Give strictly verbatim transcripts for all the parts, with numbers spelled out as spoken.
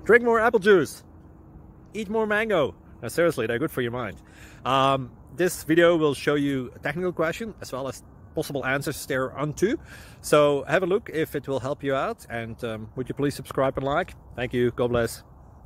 drink more apple juice, eat more mango. Now seriously, they're good for your mind. Um, this video will show you a technical question as well as possible answers thereunto. So have a look if it will help you out, and um, would you please subscribe and like? Thank you. God bless.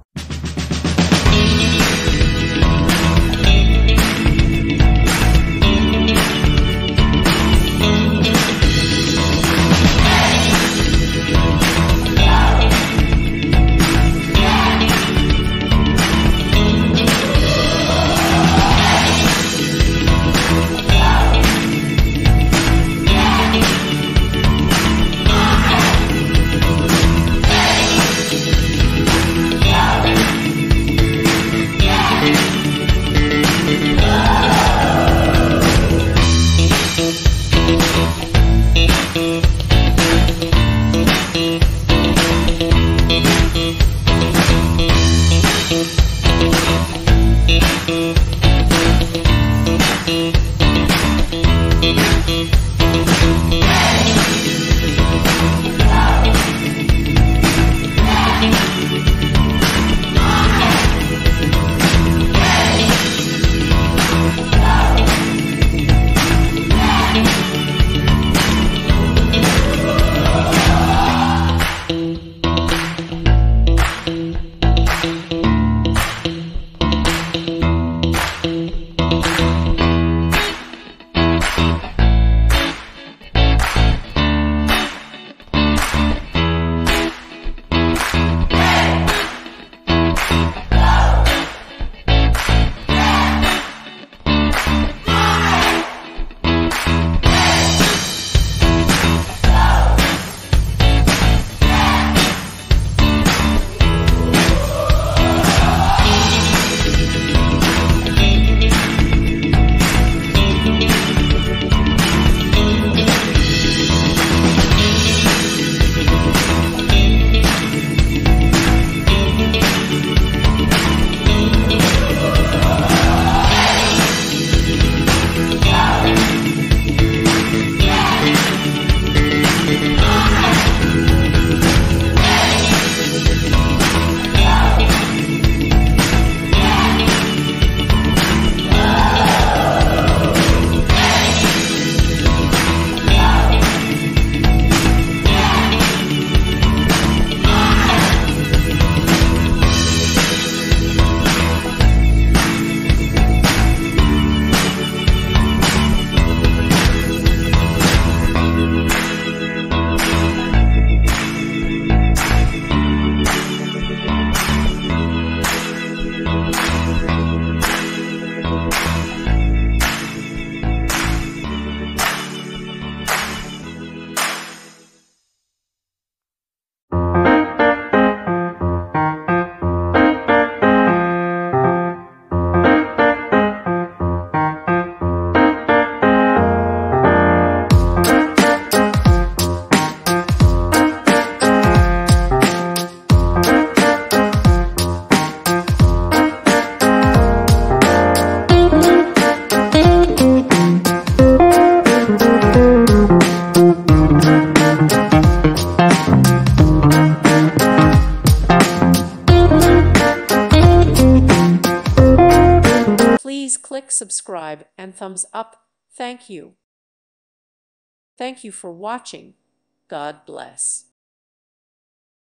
Please click subscribe and thumbs up. Thank you. Thank you for watching. God bless.